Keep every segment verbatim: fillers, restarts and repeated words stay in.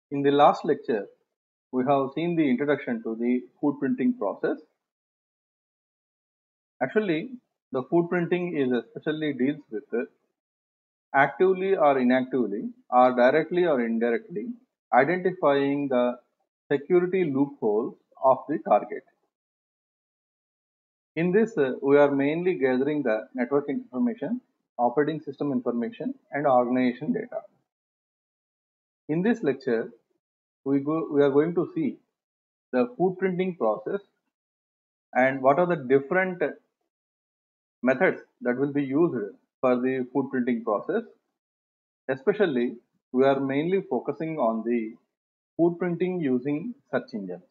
In the last lecture, we have seen the introduction to the food printing process. Actually, the food printing is especially deals with actively or inactively, or directly or indirectly, identifying the security loopholes of the target. In this, uh, we are mainly gathering the network information, operating system information, and organization data. In this lecture, we, go, we are going to see the food printing process and what are the different methods that will be used for the food printing process. Especially, we are mainly focusing on the food printing using search engines.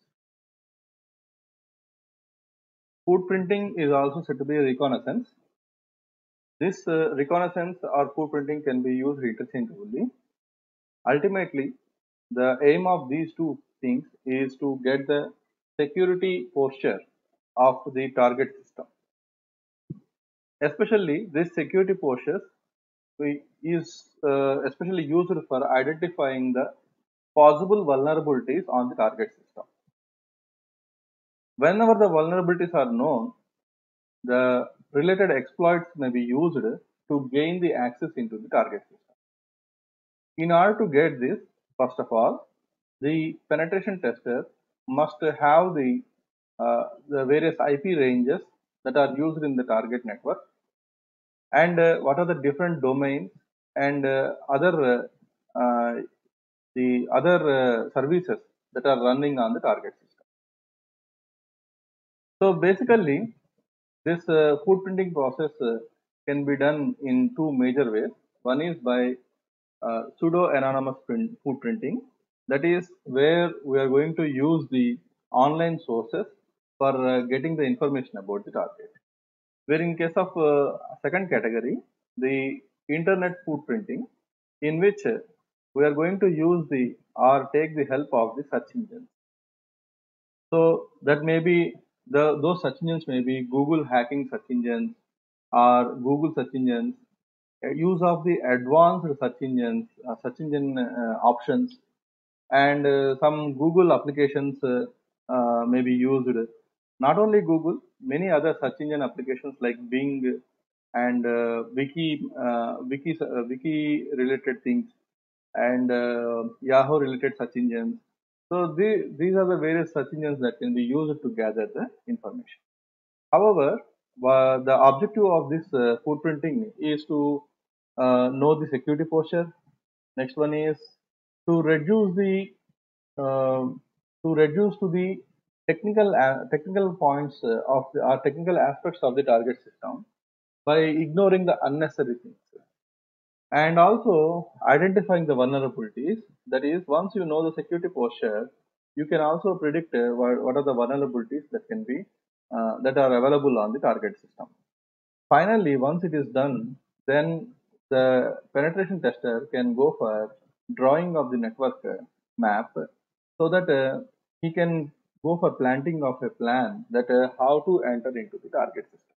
Food printing is also said to be a reconnaissance. This uh, reconnaissance or food printing can be used interchangeably. Ultimately, the aim of these two things is to get the security posture of the target system. Especially, this security posture is uh, especially used for identifying the possible vulnerabilities on the target system. Whenever the vulnerabilities are known, the related exploits may be used to gain the access into the target system. In order to get this, first of all, the penetration tester must have the, uh, the various I P ranges that are used in the target network and uh, what are the different domains and uh, other uh, uh, the other uh, services that are running on the target system. So basically, this uh, food printing process uh, can be done in two major ways. One is by uh, pseudo-anonymous print, food printing. That is where we are going to use the online sources for uh, getting the information about the target. Where in case of uh, second category, the internet food printing, in which uh, we are going to use the or take the help of the search engines. So that may be the those search engines may be Google hacking search engines or Google search engines, uh, use of the advanced search engines, uh, search engine uh, options, and uh, some Google applications uh, uh, may be used. Not only Google, many other search engine applications like Bing and uh, Wiki, uh, Wiki, uh, Wiki related things, and uh, Yahoo related search engines. So the, these are the various search engines that can be used to gather the information. However, uh, the objective of this uh, food printing is to uh, know the security posture. Next one is to reduce the uh, to reduce to the technical uh, technical points uh, of the or technical aspects of the target system by ignoring the unnecessary things and also identifying the vulnerabilities. That is, once you know the security posture, you can also predict uh, what, what are the vulnerabilities that can be uh, that are available on the target system. Finally, once it is done, then the penetration tester can go for drawing of the network uh, map so that uh, he can go for planting of a plan that uh, how to enter into the target system.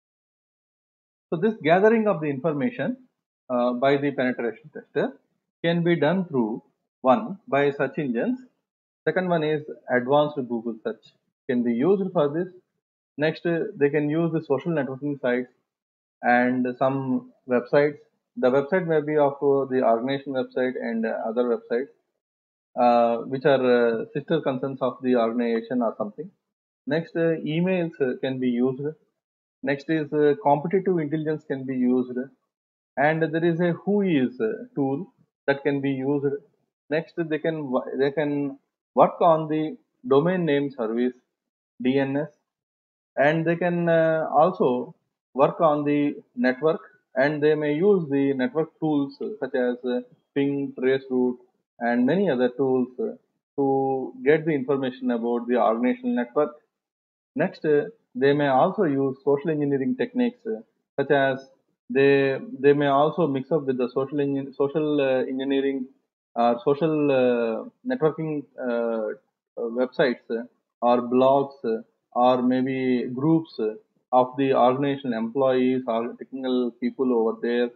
So this gathering of the information uh, by the penetration tester can be done through one by search engines. Second one is advanced Google search can be used for this. Next, uh, they can use the social networking sites and some websites. The website may be of uh, the organization website and uh, other websites, uh, which are uh, sister concerns of the organization or something. Next, uh, emails uh, can be used. Next is uh, competitive intelligence can be used, and there is a Whois uh, tool that can be used. Next, they can they can work on the domain name service D N S, and they can uh, also work on the network, and they may use the network tools uh, such as uh, ping, traceroute, and many other tools uh, to get the information about the organizational network. Next, uh, they may also use social engineering techniques uh, such as they they may also mix up with the social engin- social uh, engineering or social uh, networking uh, uh, websites uh, or blogs uh, or maybe groups uh, of the organizational employees or technical people over there.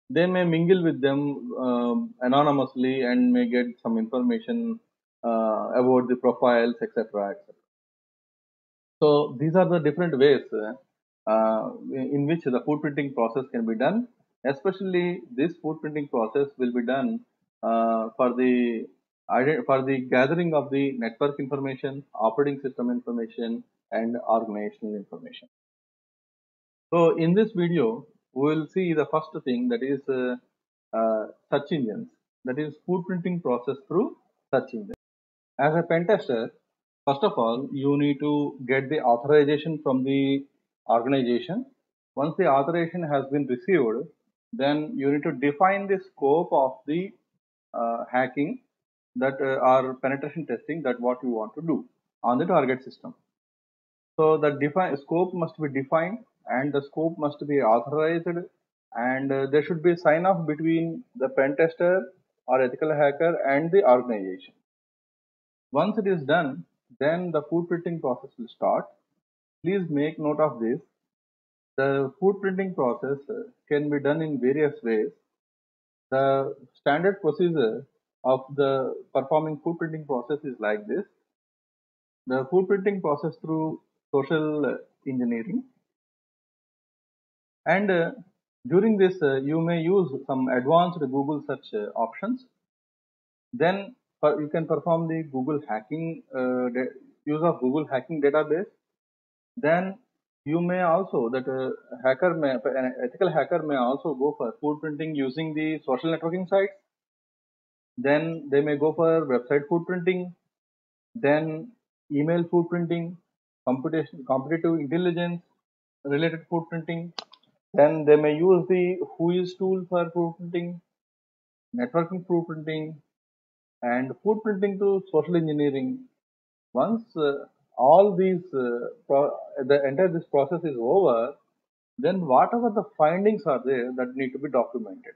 they may mingle with them um, anonymously and may get some information uh, about the profiles, et cetera et cetera. So these are the different ways uh, uh, in which the footprinting process can be done. Especially this footprinting process will be done uh, for the for the gathering of the network information, operating system information, and organizational information. So in this video, we will see the first thing, that is uh, uh, search engines, that is footprinting process through search engines. As a pen tester, first of all, you need to get the authorization from the organization. Once the authorization has been received, then you need to define the scope of the uh, hacking that uh, or penetration testing that what you want to do on the target system. So the define scope must be defined and the scope must be authorized, and uh, there should be a sign off between the pen tester or ethical hacker and the organization. Once it is done, then the footprinting process will start. Please make note of this. The footprinting process uh, can be done in various ways. The standard procedure of the performing footprinting process is like this. The footprinting process through social engineering, and uh, during this uh, you may use some advanced Google search uh, options. Then uh, you can perform the Google hacking uh, use of Google hacking database. Then you may also that a hacker may an ethical hacker may also go for footprinting using the social networking sites. Then they may go for website footprinting, then email footprinting, computation competitive intelligence related footprinting. Then they may use the Whois tool for footprinting, networking footprinting, and footprinting to social engineering. Once uh, all these uh, pro- the entire this process is over, then whatever the findings are there that need to be documented.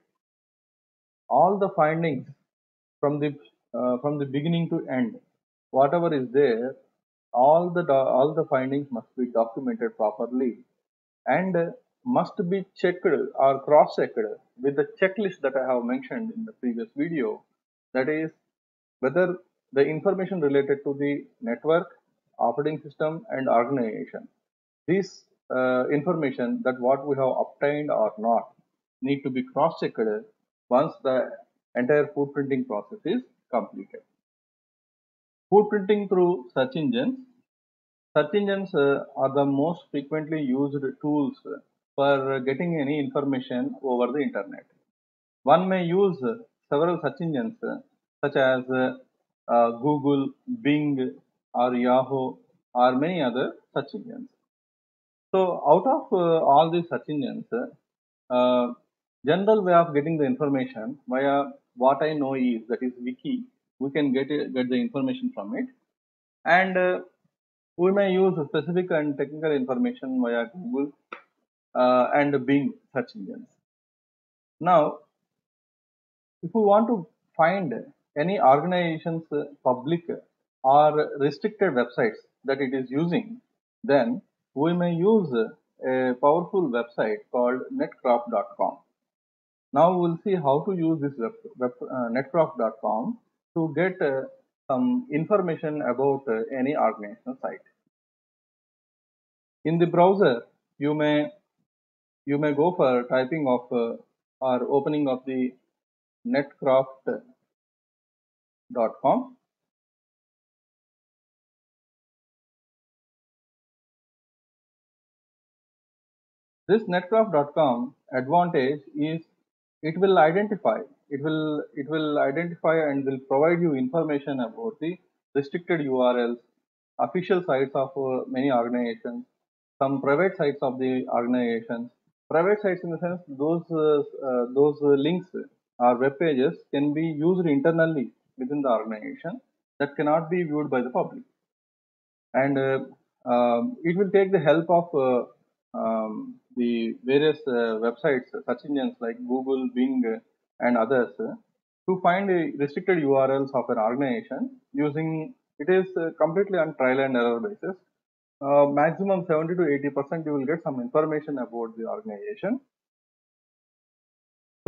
All the findings from the uh, from the beginning to end, whatever is there, all the do- all the findings must be documented properly, and uh, must be checked or cross checked with the checklist that I have mentioned in the previous video. That is, whether the information related to the network, operating system, and organization, this uh, information that what we have obtained or not need to be cross-checked once the entire footprinting process is completed. Footprinting through search engines. Search engines uh, are the most frequently used tools for getting any information over the internet. One may use several search engines uh, such as uh, uh, Google, Bing, or Yahoo, or many other search engines. So out of uh, all these search engines, uh, general way of getting the information via what I know is, that is wiki. We can get it, get the information from it, and uh, we may use specific and technical information via Google uh, and Bing search engines. Now, if we want to find any organization's uh, public or restricted websites that it is using, then we may use a powerful website called netcraft dot com. Now we'll see how to use this web, web uh, netcraft dot com to get uh, some information about uh, any organizational site. In the browser, you may you may go for typing of uh, or opening of the netcraft dot com. This netcraft dot com advantage is it will identify it will it will identify and will provide you information about the restricted U R Ls, official sites of uh, many organizations, some private sites of the organizations. Private sites in the sense those uh, uh, those uh, links or web pages can be used internally within the organization that cannot be viewed by the public, and uh, um, it will take the help of uh, um, the various uh, websites, search engines like Google, Bing, uh, and others uh, to find the restricted U R Ls of an organization using it is uh, completely on trial and error basis. Uh, maximum seventy to eighty percent you will get some information about the organization.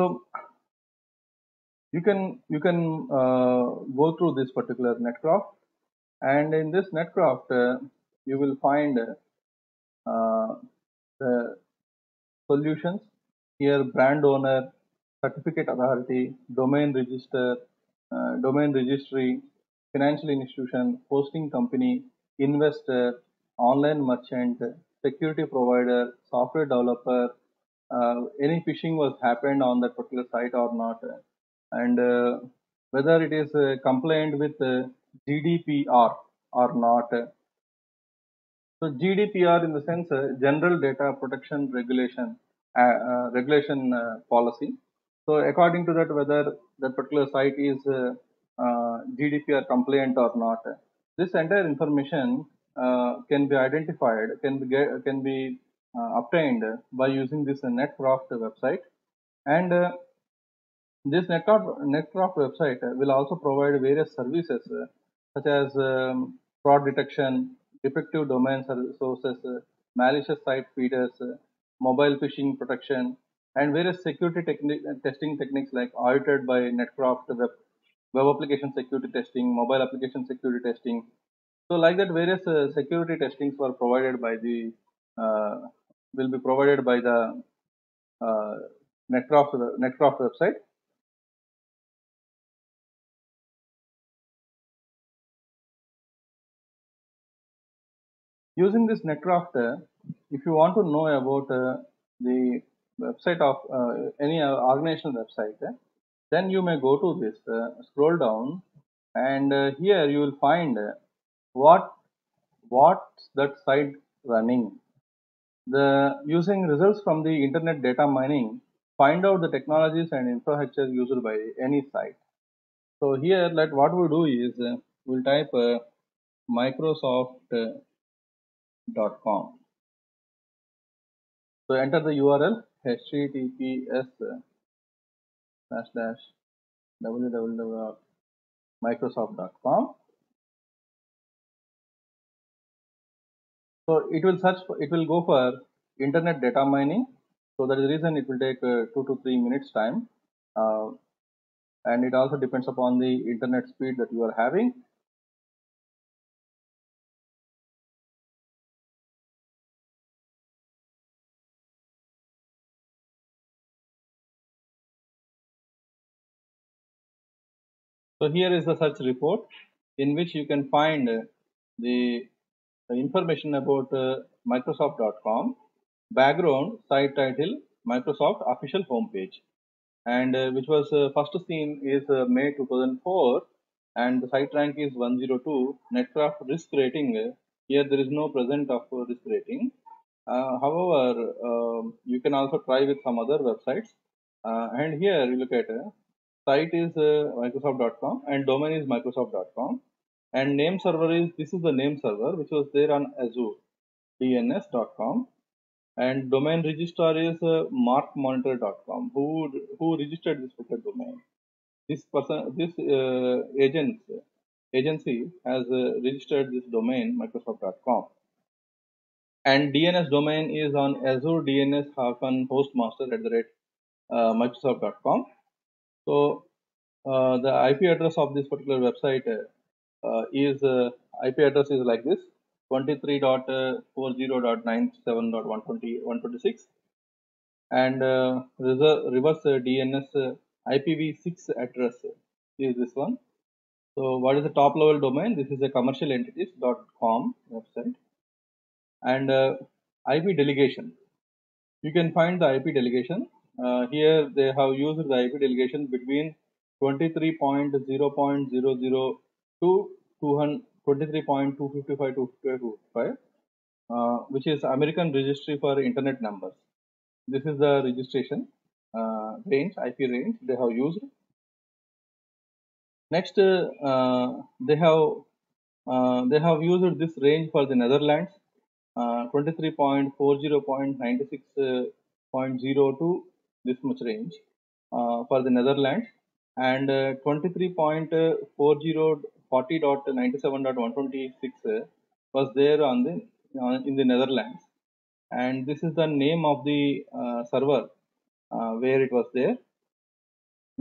So you can you can uh, go through this particular netcraft, and in this netcraft uh, you will find uh, the solutions. Here, brand owner, certificate authority, domain register, uh, domain registry, financial institution, hosting company, investor, online merchant, security provider, software developer, uh, any phishing was happened on that particular site or not, and uh, whether it is uh, compliant with uh, G D P R or not. So G D P R in the sense uh, General Data Protection Regulation uh, uh, regulation uh, policy. So according to that, whether that particular site is uh, uh, G D P R compliant or not, this entire information uh, can be identified, can be get, can be uh, obtained by using this uh, Netcraft website, and uh, this Netcraft, Netcraft website will also provide various services uh, such as um, fraud detection, defective domain sources, uh, malicious site feeders, uh, mobile phishing protection, and various security techni- testing techniques like audited by Netcraft web, web application security testing, mobile application security testing. So like that, various uh, security testings were provided by the uh, will be provided by the uh, Netcraft Netcraft website. Using this Netcraft, uh, if you want to know about uh, the website of uh, any uh, organizational website, uh, then you may go to this, uh, scroll down, and uh, here you will find uh, what what's that site running. The using results from the internet data mining, find out the technologies and infrastructure used by any site. So here, let what we do is uh, we'll type uh, Microsoft dot com. So enter the U R L https slash dash www dot microsoft dot com. So it will search for, it will go for internet data mining. So that is the reason it will take uh, two to three minutes time, uh, and it also depends upon the internet speed that you are having. So here is the search report in which you can find uh, the, the information about uh, microsoft dot com, background, site title, Microsoft official homepage, and uh, which was uh, first seen is uh, May two thousand four, and the site rank is one oh two. Netcraft risk rating, uh, here there is no present of uh, risk rating. Uh, however, um you can also try with some other websites, uh, and here you look at uh, site is uh, microsoft dot com and domain is microsoft dot com, and name server is, this is the name server which was there on Azure D N S dot com, and domain registrar is uh, markmonitor dot com. Who who registered this particular domain? This person, this uh, agent agency has uh, registered this domain microsoft dot com, and D N S domain is on Azure D N S hyphen hostmaster at the rate uh, microsoft dot com. So uh, the I P address of this particular website uh, is uh, I P address is like this: twenty-three dot forty dot ninety-seven dot one twenty dot one twenty-six, and uh, reverse uh, D N S uh, I P v six address is this one. So what is the top level domain? This is a commercial entities dot com website, and uh, I P delegation. You can find the I P delegation. Uh, here they have used the I P delegation between twenty-three dot zero dot zero zero to twenty-three dot two fifty-five to two fifty-five, uh, which is American Registry for Internet Numbers. This is the registration uh, range, I P range they have used. Next, uh, they have uh, they have used this range for the Netherlands, uh, twenty-three dot forty dot ninety-six dot zero two, this much range uh, for the Netherlands, and uh, twenty-three dot forty dot ninety-seven dot one twenty-six uh, was there on the uh, in the Netherlands, and this is the name of the uh, server uh, where it was there.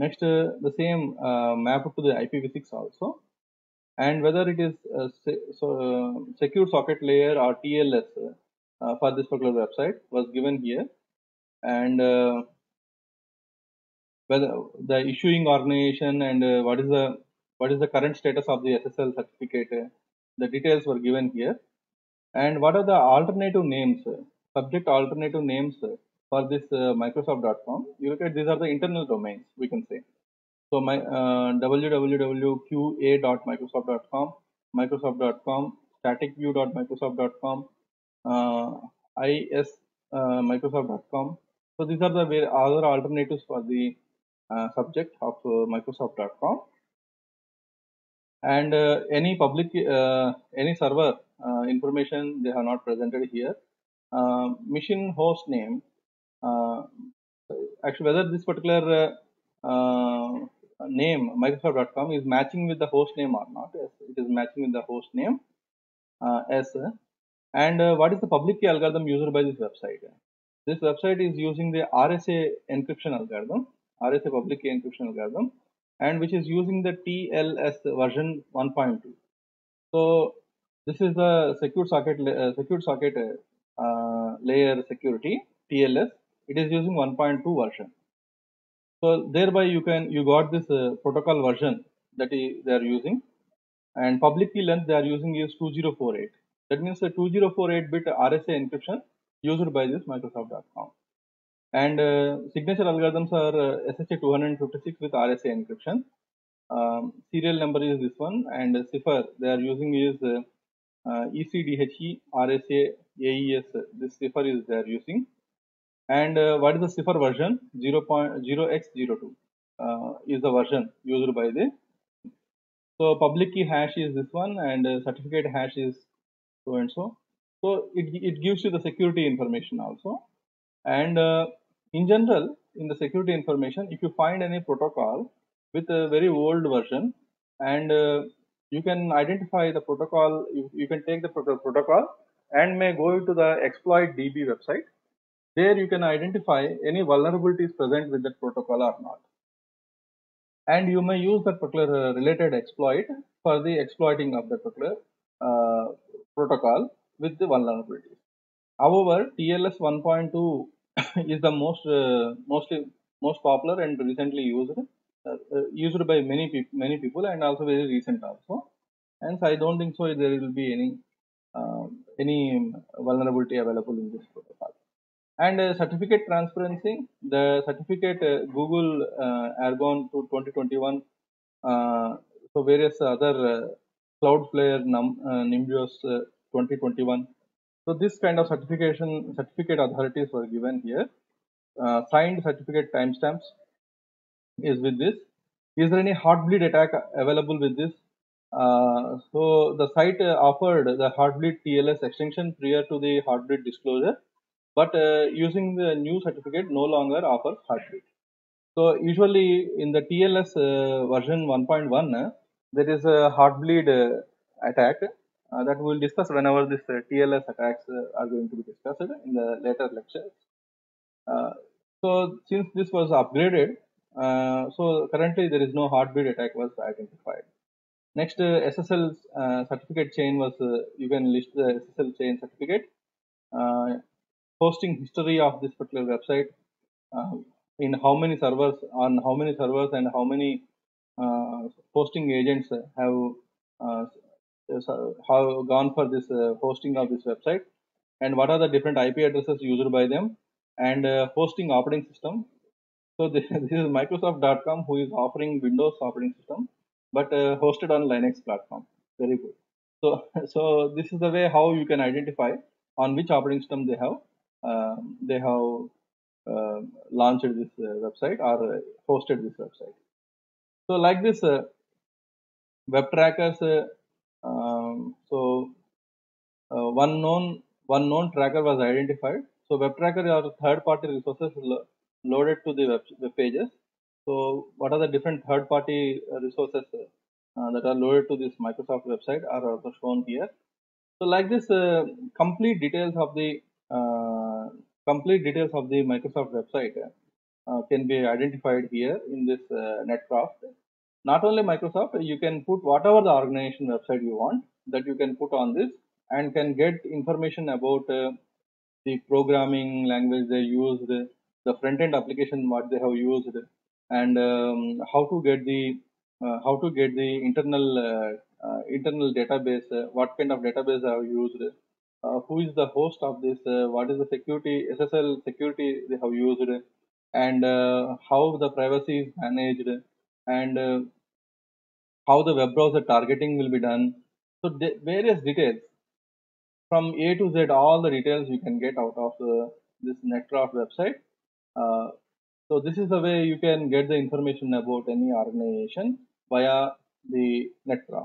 Next, uh, the same uh, map to the I P v six also, and whether it is uh, se so, uh, secure socket layer or T L S uh, for this particular website was given here, and uh, whether the issuing organization and uh, what is the what is the current status of the S S L certificate, uh, the details were given here, and what are the alternative names, uh, subject alternative names uh, for this uh, Microsoft dot com. You look at these are the internal domains, we can say. So my uh, w w w dot q a dot microsoft dot com, microsoft dot com, staticview dot microsoft dot com, uh, is uh, microsoft dot com. So these are the other alternatives for the uh, subject of uh, microsoft dot com. And uh, any public uh, any server uh, information they have not presented here. Uh, machine host name, uh, actually whether this particular uh, uh, name microsoft dot com is matching with the host name or not. Yes, it is matching with the host name. Uh, yes, and uh, what is the public key algorithm used by this website? This website is using the R S A encryption algorithm, R S A public key encryption algorithm, and which is using the T L S version one point two. So this is the secure socket uh, secure socket uh, layer security T L S. It is using one point two version. So thereby you can you got this uh, protocol version that they are using, and public key length they are using is two thousand forty-eight. That means the two thousand forty-eight bit R S A encryption used by this microsoft dot com. And uh, signature algorithms are uh, S H A two fifty-six with R S A encryption. Um, serial number is this one, and uh, cipher they are using is uh, uh, E C D H E R S A A E S. This cipher is they are using. And uh, what is the cipher version? zero point zero x zero two uh, is the version used by the. So public key hash is this one, and uh, certificate hash is so and so. So it, it gives you the security information also. And uh, in general, in the security information, if you find any protocol with a very old version, and uh, you can identify the protocol, you, you can take the protocol and may go to the exploit D B website. There you can identify any vulnerabilities present with that protocol or not. And you may use that particular uh, related exploit for the exploiting of that particular uh, protocol with the vulnerabilities. However, T L S one point two is the most uh, mostly most popular and recently used uh, uh, used by many people many people and also very recent also. Hence, I don't think so there will be any uh, any vulnerability available in this protocol. And uh, certificate transparency, the certificate uh, Google uh, Argon to twenty twenty-one, uh, so various other uh, Cloudflare, Num, uh, Nimbus uh, twenty twenty-one. So this kind of certification, certificate authorities were given here. Uh, signed certificate timestamps is with this. Is there any Heartbleed attack available with this? Uh, so the site uh, offered the Heartbleed T L S extension prior to the Heartbleed disclosure, but uh, using the new certificate no longer offers Heartbleed. So usually in the T L S uh, version one point one, uh, there is a Heartbleed uh, attack uh, that we will discuss whenever this uh, T L S attacks uh, are going to be discussed in the later lectures. Uh, so since this was upgraded, uh, so currently there is no Heartbleed attack was identified. Next, uh, S S L uh, certificate chain was, uh, you can list the S S L chain certificate, uh, hosting history of this particular website, uh, in how many servers, on how many servers and how many uh, hosting agents have uh, have gone for this uh, hosting of this website, and what are the different I P addresses used by them, and uh, hosting operating system. So this, this is Microsoft dot com who is offering Windows operating system, but uh, hosted on Linux platform. Very good. So so this is the way how you can identify on which operating system they have uh, they have uh, launched this uh, website or uh, hosted this website. So like this uh, web trackers. Uh, um, so uh, one known one known tracker was identified. So web tracker are third-party resources lo- loaded to the web, web pages. So what are the different third-party uh, resources uh, that are loaded to this Microsoft website are also shown here. So like this, uh, complete details of the uh, complete details of the Microsoft website uh, can be identified here in this uh, Netcraft. Not only Microsoft, you can put whatever the organization website you want that you can put on this and can get information about uh, the programming language they used, the front end application what they have used, and um, how to get the uh, how to get the internal uh, uh, internal database, uh, what kind of database they have used, uh, who is the host of this, uh, what is the security S S L security they have used, and uh, how the privacy is managed, and uh, how the web browser targeting will be done. So the various details from A to Z, all the details you can get out of uh, this Netcraft website. Uh, so this is the way you can get the information about any organization via the Netcraft.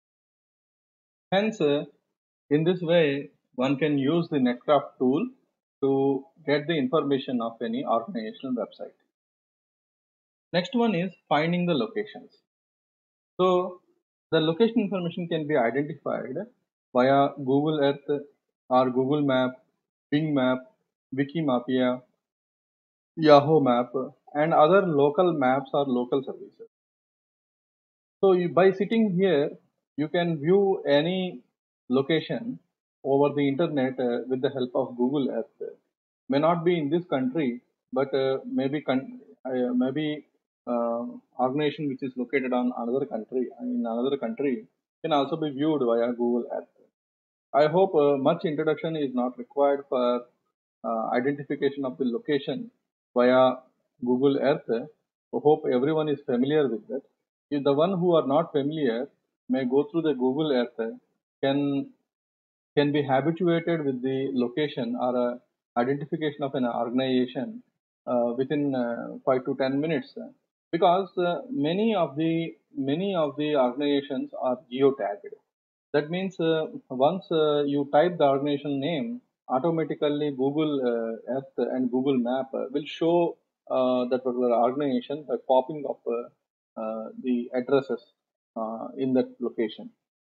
Hence, uh, in this way, one can use the Netcraft tool to get the information of any organizational website. Next one is finding the locations. So the location information can be identified via Google Earth or Google Map, Bing Map, Wikimapia, Yahoo Map, and other local maps or local services. So you, by sitting here, you can view any location over the internet uh, with the help of Google Earth. May not be in this country, but uh, maybe con- uh, maybe uh, organization which is located on another country in another country can also be viewed via Google Earth. I hope uh, much introduction is not required for uh, identification of the location via Google Earth. I hope everyone is familiar with that. If the one who are not familiar may go through the Google Earth, can can be habituated with the location or uh, identification of an organization uh, within uh, five to ten minutes, because uh, many of the many of the organizations are geotagged. That means uh, once uh, you type the organization name, automatically Google uh, Earth and Google Map uh, will show uh, that particular organization by popping up uh, uh, the addresses uh, in that location.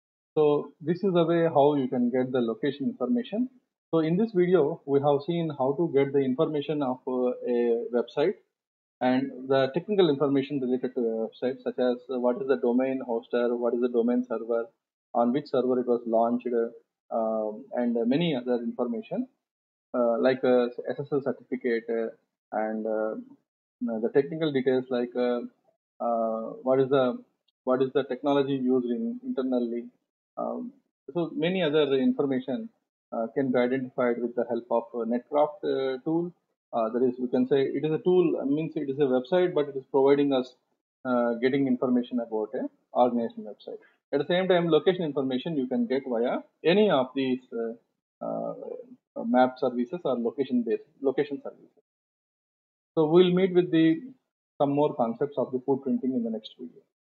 So this is the way how you can get the location information. So in this video, we have seen how to get the information of uh, a website and the technical information related to a website, such as uh, what is the domain hoster, what is the domain server, on which server it was launched, uh, um, and uh, many other information uh, like uh, S S L certificate uh, and uh, the technical details like uh, uh, what is the what is the technology used in internally. Um, so many other information uh, can be identified with the help of a Netcraft uh, tool. Uh, that is, we can say it is a tool, uh, means it is a website, but it is providing us uh, getting information about a organization website. At the same time, location information you can get via any of these uh, uh, map services or location based location services. So we'll meet with the some more concepts of the food printing in the next video.